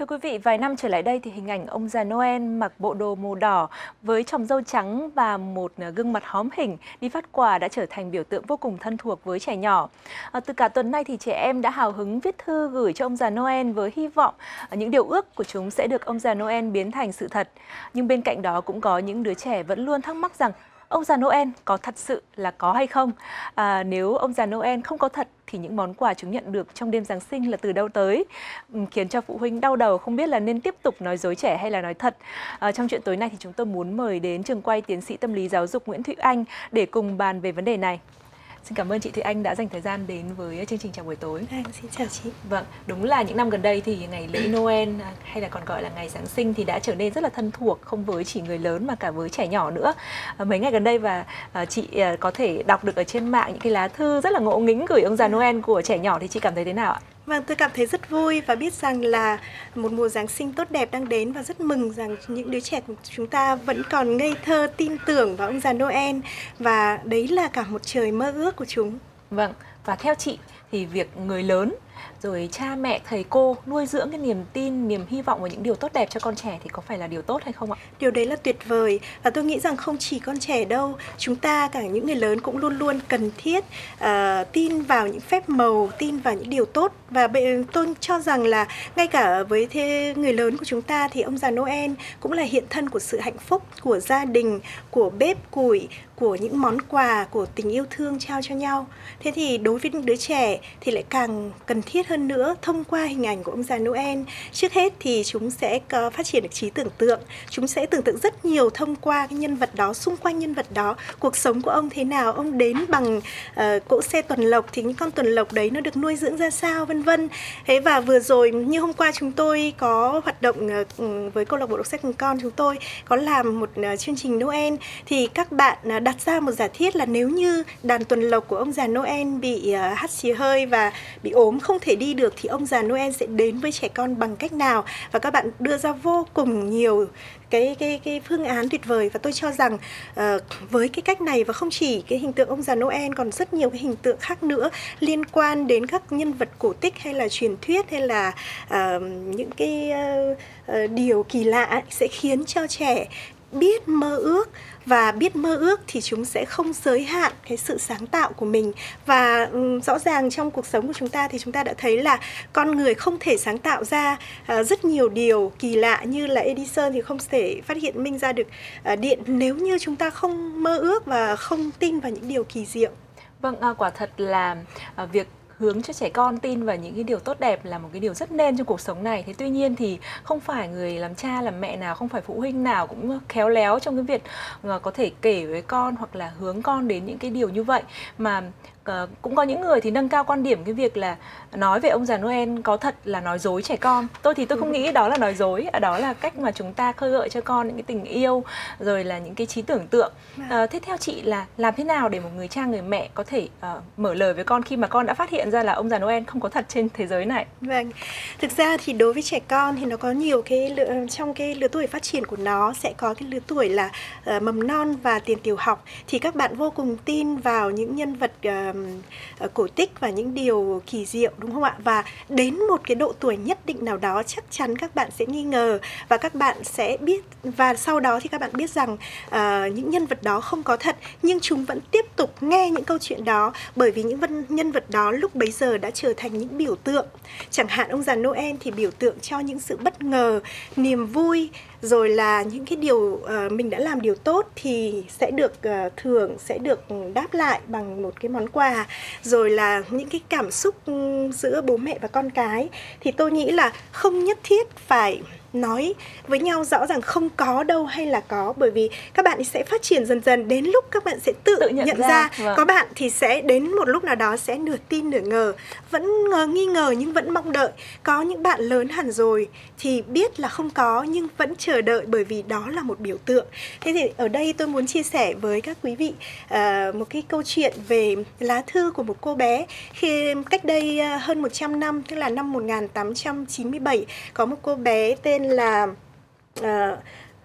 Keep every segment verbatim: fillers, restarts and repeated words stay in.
Thưa quý vị, vài năm trở lại đây thì hình ảnh ông già Noel mặc bộ đồ màu đỏ với chòm râu trắng và một gương mặt hóm hỉnh đi phát quà đã trở thành biểu tượng vô cùng thân thuộc với trẻ nhỏ. À, từ cả tuần nay thì trẻ em đã hào hứng viết thư gửi cho ông già Noel với hy vọng những điều ước của chúng sẽ được ông già Noel biến thành sự thật. Nhưng bên cạnh đó cũng có những đứa trẻ vẫn luôn thắc mắc rằng ông già Noel có thật sự là có hay không? À, nếu ông già Noel không có thật thì những món quà chúng nhận được trong đêm Giáng sinh là từ đâu tới? Khiến cho phụ huynh đau đầu không biết là nên tiếp tục nói dối trẻ hay là nói thật. À, trong chuyện tối nay thì chúng tôi muốn mời đến trường quay tiến sĩ tâm lý giáo dục Nguyễn Thụy Anh để cùng bàn về vấn đề này. Xin cảm ơn chị Thụy Anh đã dành thời gian đến với chương trình chào buổi tối. À, xin chào chị. Vâng, đúng là những năm gần đây thì ngày lễ Noel hay là còn gọi là ngày Giáng sinh thì đã trở nên rất là thân thuộc, không với chỉ người lớn mà cả với trẻ nhỏ nữa. À, mấy ngày gần đây và à, chị à, có thể đọc được ở trên mạng những cái lá thư rất là ngộ nghĩnh gửi ông già Noel của trẻ nhỏ thì chị cảm thấy thế nào ạ? Vâng, tôi cảm thấy rất vui và biết rằng là một mùa Giáng sinh tốt đẹp đang đến và rất mừng rằng những đứa trẻ của chúng ta vẫn còn ngây thơ tin tưởng vào ông già Noel và đấy là cả một trời mơ ước của chúng. Vâng, và theo chị thì việc người lớn rồi cha mẹ, thầy cô nuôi dưỡng cái niềm tin, niềm hy vọng vào những điều tốt đẹp cho con trẻ thì có phải là điều tốt hay không ạ? Điều đấy là tuyệt vời và tôi nghĩ rằng không chỉ con trẻ đâu, chúng ta cả những người lớn cũng luôn luôn cần thiết uh, tin vào những phép màu, tin vào những điều tốt. Và tôi cho rằng là ngay cả với thế người lớn của chúng ta thì ông già Noel cũng là hiện thân của sự hạnh phúc, của gia đình, của bếp củi, của những món quà, của tình yêu thương trao cho nhau. Thế thì đối với những đứa trẻ thì lại càng cần thiết hơn nữa thông qua hình ảnh của ông già Noel. Trước hết thì chúng sẽ có phát triển được trí tưởng tượng. Chúng sẽ tưởng tượng rất nhiều thông qua cái nhân vật đó, xung quanh nhân vật đó. Cuộc sống của ông thế nào, ông đến bằng uh, cỗ xe tuần lộc thì những con tuần lộc đấy nó được nuôi dưỡng ra sao, vân vân. Thế và vừa rồi như hôm qua chúng tôi có hoạt động uh, với câu lạc bộ đọc sách cùng con, chúng tôi có làm một uh, chương trình Noel thì các bạn uh, đặt ra một giả thiết là nếu như đàn tuần lộc của ông già Noel bị uh, hắt xì hơi và bị ốm không thể đi được thì ông già Noel sẽ đến với trẻ con bằng cách nào, và các bạn đưa ra vô cùng nhiều cái cái cái phương án tuyệt vời. Và tôi cho rằng uh, với cái cách này và không chỉ cái hình tượng ông già Noel, còn rất nhiều cái hình tượng khác nữa liên quan đến các nhân vật cổ tích hay là truyền thuyết hay là uh, những cái uh, uh, điều kỳ lạ sẽ khiến cho trẻ biết mơ ước, và biết mơ ước thì chúng sẽ không giới hạn cái sự sáng tạo của mình. Và um, rõ ràng trong cuộc sống của chúng ta thì chúng ta đã thấy là con người không thể sáng tạo ra uh, rất nhiều điều kỳ lạ, như là Edison thì không thể phát hiện minh ra được uh, điện nếu như chúng ta không mơ ước và không tin vào những điều kỳ diệu. Vâng, à, quả thật là à, việc hướng cho trẻ con tin vào những cái điều tốt đẹp là một cái điều rất nên trong cuộc sống này. Thế tuy nhiên thì không phải người làm cha làm mẹ nào, không phải phụ huynh nào cũng khéo léo trong cái việc uh, có thể kể với con hoặc là hướng con đến những cái điều như vậy, mà Uh, cũng có những người thì nâng cao quan điểm cái việc là nói về ông già Noel có thật là nói dối trẻ con. Tôi thì tôi không nghĩ đó là nói dối, đó là cách mà chúng ta khơi gợi cho con những cái tình yêu rồi là những cái trí tưởng tượng. Uh, thế theo chị là làm thế nào để một người cha người mẹ có thể uh, mở lời với con khi mà con đã phát hiện ra là ông già Noel không có thật trên thế giới này? Vâng, thực ra thì đối với trẻ con thì nó có nhiều cái lứa, trong cái lứa tuổi phát triển của nó sẽ có cái lứa tuổi là uh, mầm non và tiền tiểu học, thì các bạn vô cùng tin vào những nhân vật uh, cổ tích và những điều kỳ diệu, đúng không ạ? Và đến một cái độ tuổi nhất định nào đó chắc chắn các bạn sẽ nghi ngờ và các bạn sẽ biết, và sau đó thì các bạn biết rằng uh, những nhân vật đó không có thật, nhưng chúng vẫn tiếp tục nghe những câu chuyện đó bởi vì những vân, nhân vật đó lúc bấy giờ đã trở thành những biểu tượng. Chẳng hạn ông già Noel thì biểu tượng cho những sự bất ngờ, niềm vui, rồi là những cái điều uh, mình đã làm điều tốt thì sẽ được uh, thưởng, sẽ được đáp lại bằng một cái món quà, rồi là những cái cảm xúc giữa bố mẹ và con cái. Thì tôi nghĩ là không nhất thiết phải nói với nhau rõ ràng không có đâu hay là có, bởi vì các bạn sẽ phát triển dần dần, đến lúc các bạn sẽ tự, tự nhận, nhận ra, ra. Vâng. Có bạn thì sẽ đến một lúc nào đó sẽ nửa tin nửa ngờ, vẫn ngờ nghi ngờ nhưng vẫn mong đợi. Có những bạn lớn hẳn rồi thì biết là không có nhưng vẫn chờ đợi bởi vì đó là một biểu tượng. Thế thì ở đây tôi muốn chia sẻ với các quý vị uh, một cái câu chuyện về lá thư của một cô bé. Khi cách đây uh, hơn một trăm năm, tức là năm một nghìn tám trăm chín mươi bảy, có một cô bé tên là uh,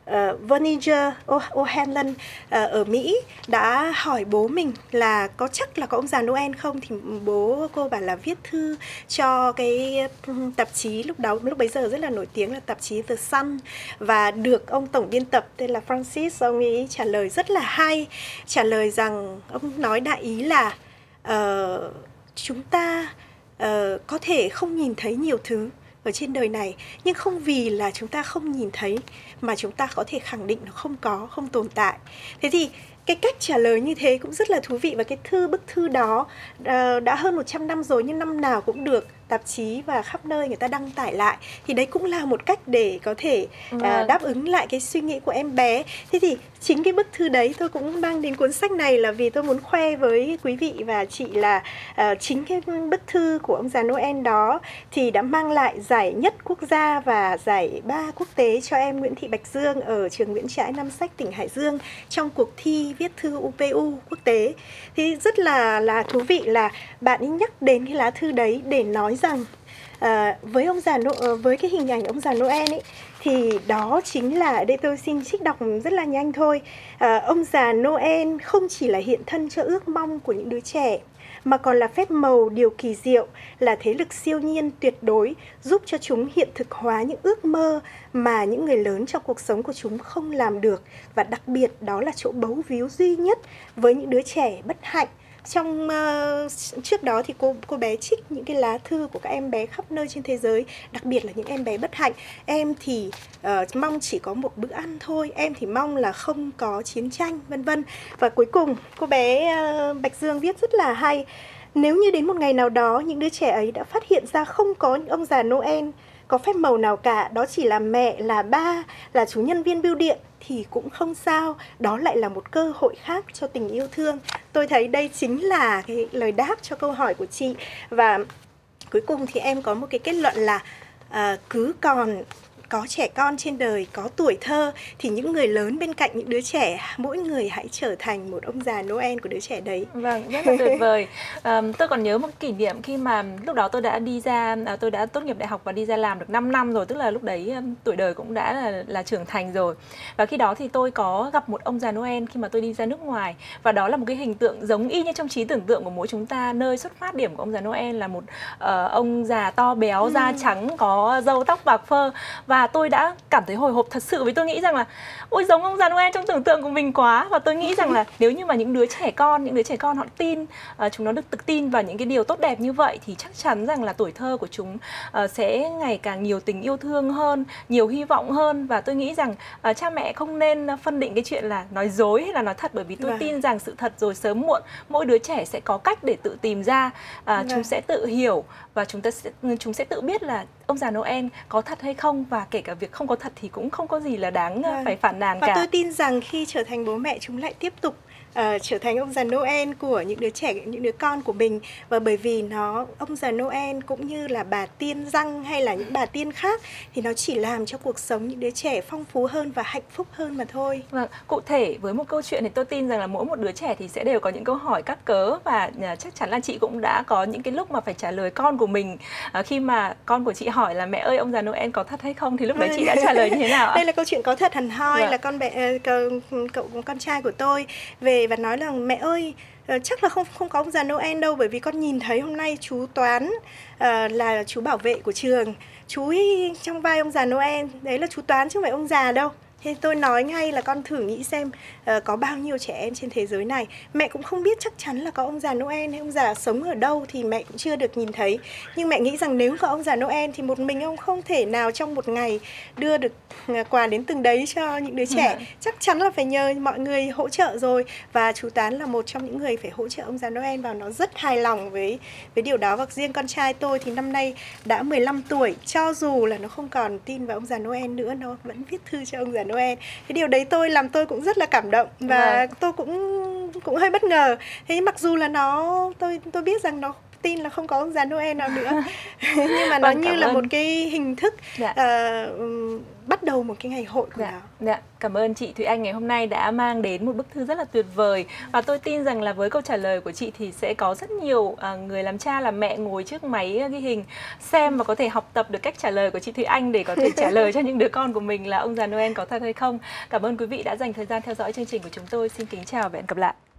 uh, Verniger O'Hanlon uh, ở Mỹ đã hỏi bố mình là có chắc là có ông già Noel không, thì bố cô bảo là viết thư cho cái tạp chí lúc đó lúc bấy giờ rất là nổi tiếng là tạp chí The Sun, và được ông tổng biên tập tên là Francis, ông ấy trả lời rất là hay, trả lời rằng ông nói đại ý là uh, chúng ta uh, có thể không nhìn thấy nhiều thứ ở trên đời này, nhưng không vì là chúng ta không nhìn thấy mà chúng ta có thể khẳng định nó không có, không tồn tại. Thế thì cái cách trả lời như thế cũng rất là thú vị, và cái thư bức thư đó uh, đã hơn một trăm năm rồi, nhưng năm nào cũng được tạp chí và khắp nơi người ta đăng tải lại. Thì đấy cũng là một cách để có thể uh, đáp ứng lại cái suy nghĩ của em bé. Thế thì chính cái bức thư đấy tôi cũng mang đến cuốn sách này là vì tôi muốn khoe với quý vị và chị là uh, chính cái bức thư của ông già Noel đó thì đã mang lại giải nhất quốc gia và giải ba quốc tế cho em Nguyễn Thị Bạch Dương ở trường Nguyễn Trãi Nam Sách tỉnh Hải Dương trong cuộc thi viết thư u pê u quốc tế. Thì rất là là thú vị là bạn ấy nhắc đến cái lá thư đấy để nói rằng uh, với ông già uh, với cái hình ảnh ông già Noel ấy, thì đó chính là, ở đây tôi xin trích đọc rất là nhanh thôi, à, ông già Noel không chỉ là hiện thân cho ước mong của những đứa trẻ, mà còn là phép màu, điều kỳ diệu, là thế lực siêu nhiên tuyệt đối, giúp cho chúng hiện thực hóa những ước mơ mà những người lớn trong cuộc sống của chúng không làm được. Và đặc biệt đó là chỗ bấu víu duy nhất với những đứa trẻ bất hạnh. Trong uh, trước đó thì cô cô bé trích những cái lá thư của các em bé khắp nơi trên thế giới, đặc biệt là những em bé bất hạnh. Em thì uh, mong chỉ có một bữa ăn thôi, em thì mong là không có chiến tranh, vân vân. Và cuối cùng cô bé uh, Bạch Dương viết rất là hay: nếu như đến một ngày nào đó những đứa trẻ ấy đã phát hiện ra không có những ông già Noel có phép màu nào cả, đó chỉ là mẹ, là ba, là chú nhân viên bưu điện, thì cũng không sao, đó lại là một cơ hội khác cho tình yêu thương. Tôi thấy đây chính là cái lời đáp cho câu hỏi của chị. Và cuối cùng thì em có một cái kết luận là à, cứ còn có trẻ con trên đời, có tuổi thơ, thì những người lớn bên cạnh những đứa trẻ, mỗi người hãy trở thành một ông già Noel của đứa trẻ đấy. Vâng, rất là tuyệt vời. À, tôi còn nhớ một kỷ niệm khi mà lúc đó tôi đã đi ra, à, tôi đã tốt nghiệp đại học và đi ra làm được năm năm rồi, tức là lúc đấy um, tuổi đời cũng đã là, là trưởng thành rồi. Và khi đó thì tôi có gặp một ông già Noel khi mà tôi đi ra nước ngoài, và đó là một cái hình tượng giống y như trong trí tưởng tượng của mỗi chúng ta. Nơi xuất phát điểm của ông già Noel là một uh, ông già to béo, ừ. da trắng, có râu tóc bạc phơ, và tôi đã cảm thấy hồi hộp thật sự, vì tôi nghĩ rằng là ôi giống ông già Noel trong tưởng tượng của mình quá. Và tôi nghĩ rằng là nếu như mà những đứa trẻ con, những đứa trẻ con họ tin, uh, chúng nó được tự tin vào những cái điều tốt đẹp như vậy, thì chắc chắn rằng là tuổi thơ của chúng uh, sẽ ngày càng nhiều tình yêu thương hơn, nhiều hy vọng hơn. Và tôi nghĩ rằng uh, cha mẹ không nên phân định cái chuyện là nói dối hay là nói thật, bởi vì tôi vâng. tin rằng sự thật rồi sớm muộn mỗi đứa trẻ sẽ có cách để tự tìm ra, uh, vâng. chúng sẽ tự hiểu và chúng ta sẽ, chúng sẽ tự biết là ông già Noel có thật hay không, và kể cả việc không có thật thì cũng không có gì là đáng vâng. phải phản nàn và cả. Và tôi tin rằng khi trở thành bố mẹ, chúng lại tiếp tục uh, trở thành ông già Noel của những đứa trẻ, những đứa con của mình. Và bởi vì nó, ông già Noel cũng như là bà tiên răng hay là những bà tiên khác, thì nó chỉ làm cho cuộc sống những đứa trẻ phong phú hơn và hạnh phúc hơn mà thôi. Vâng, cụ thể với một câu chuyện thì tôi tin rằng là mỗi một đứa trẻ thì sẽ đều có những câu hỏi các cớ, và chắc chắn là chị cũng đã có những cái lúc mà phải trả lời con của mình. À, khi mà con của chị hỏi là mẹ ơi, ông già Noel có thật hay không, thì lúc đấy chị đã trả lời như thế nào ạ? Đây là câu chuyện có thật hẳn hoi. Vâng. Là con bé cậu, cậu con trai của tôi về và nói rằng mẹ ơi, chắc là không không có ông già Noel đâu, bởi vì con nhìn thấy hôm nay chú Toán uh, là chú bảo vệ của trường, chú ấy trong vai ông già Noel, đấy là chú Toán chứ không phải ông già đâu. Thế tôi nói ngay là con thử nghĩ xem uh, có bao nhiêu trẻ em trên thế giới này, mẹ cũng không biết chắc chắn là có ông già Noel hay ông già sống ở đâu thì mẹ cũng chưa được nhìn thấy. Nhưng mẹ nghĩ rằng nếu có ông già Noel thì một mình ông không thể nào trong một ngày đưa được quà đến từng đấy cho những đứa trẻ. Ừ. Chắc chắn là phải nhờ mọi người hỗ trợ rồi. Và chú Tán là một trong những người phải hỗ trợ ông già Noel, và nó rất hài lòng với, với điều đó. Và riêng con trai tôi thì năm nay đã mười lăm tuổi, cho dù là nó không còn tin vào ông già Noel nữa, nó vẫn viết thư cho ông già Noel. Cái điều đấy tôi làm tôi cũng rất là cảm động, và vâng. tôi cũng cũng hơi bất ngờ. Thế mặc dù là nó tôi tôi biết rằng nó tin là không có ông già Noel nào nữa. Nhưng mà nó Vâng, như cảm là ơn. một cái hình thức Dạ. ờ, ừm, bắt đầu một cái ngày hội của Dạ, nó. dạ. Cảm ơn chị Thúy Anh ngày hôm nay đã mang đến một bức thư rất là tuyệt vời. Và tôi tin rằng là với câu trả lời của chị thì sẽ có rất nhiều à, người làm cha làm mẹ ngồi trước máy ghi hình xem và có thể học tập được cách trả lời của chị Thúy Anh để có thể trả lời cho những đứa con của mình là ông già Noel có thật hay không. Cảm ơn quý vị đã dành thời gian theo dõi chương trình của chúng tôi. Xin kính chào và hẹn gặp lại.